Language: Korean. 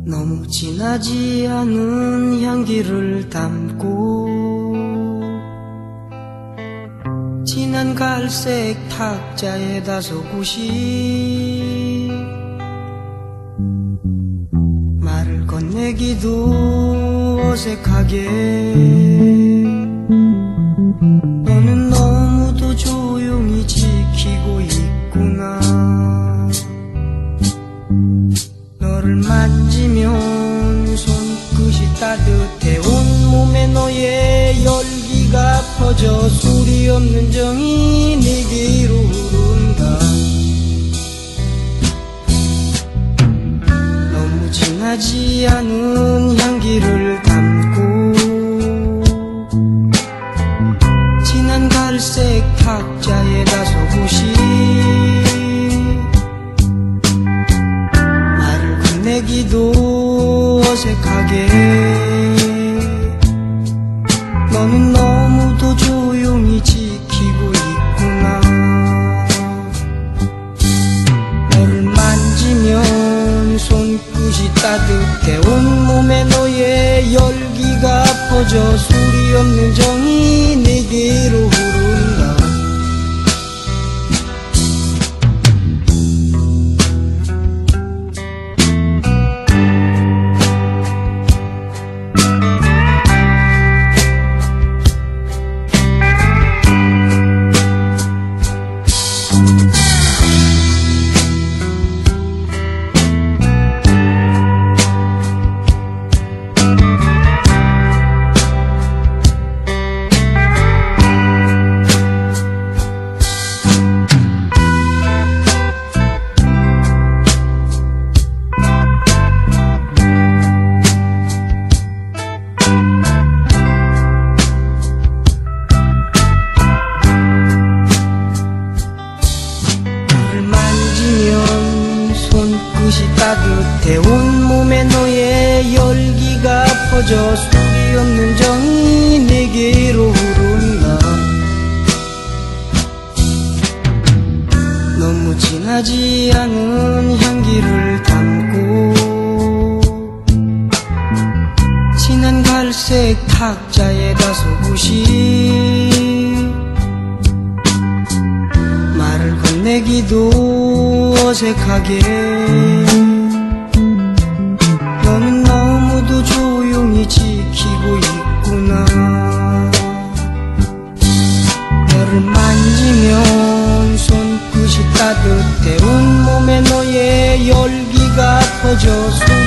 너무 진하지 않은 향기를 담고 진한 갈색 탁자에다 서굿이 말을 건네기도 어색하게 너는 너무도 조용히 지키고 있구나. 너를 만지면 손끝이 따뜻해 온몸에 너의 열기가 퍼져 소리 없는 정이 내게로 흐른다. 너무 진하지 않은 향기를 담고 진한 갈색 탁자에다 서굿이 내기도 어색하게 너는 너무도 조용히 지키고 있구나. 너를 만지면 손끝이 따뜻해 온몸에 너의 열기가 퍼져 소리 없는 정이 내게로 흐른다. 손끝이 따뜻해 온몸에 너의 열기가 퍼져 소리 없는 정이 내게로 흐른다. 너무 진하지 않은 향기를 담고 진한 갈색 탁자에다 서굿이 말을 건네기도 어색하게 너는 너무도 조용히 지키고 있구나. 너를 만지면 손끝이 따뜻해 온몸에 너의 열기가 퍼져